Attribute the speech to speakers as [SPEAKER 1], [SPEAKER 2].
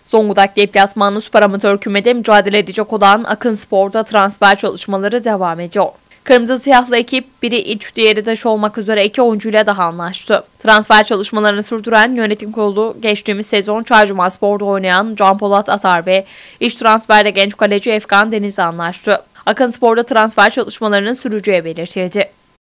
[SPEAKER 1] Zonguldak deplasmanlı süper amatör kümede mücadele edecek olan Akınspor'da transfer çalışmaları devam ediyor. Kırmızı siyahlı ekip biri iç diğeri dış olmak üzere 2 oyuncuyla daha anlaştı. Transfer çalışmalarını sürdüren yönetim kurulu geçtiğimiz sezon Çaycumaspor'da oynayan Can Polat Atar ve iç transferde genç kaleci Efkan Deniz'le anlaştı. Akınspor'da transfer çalışmalarının süreceği belirtildi.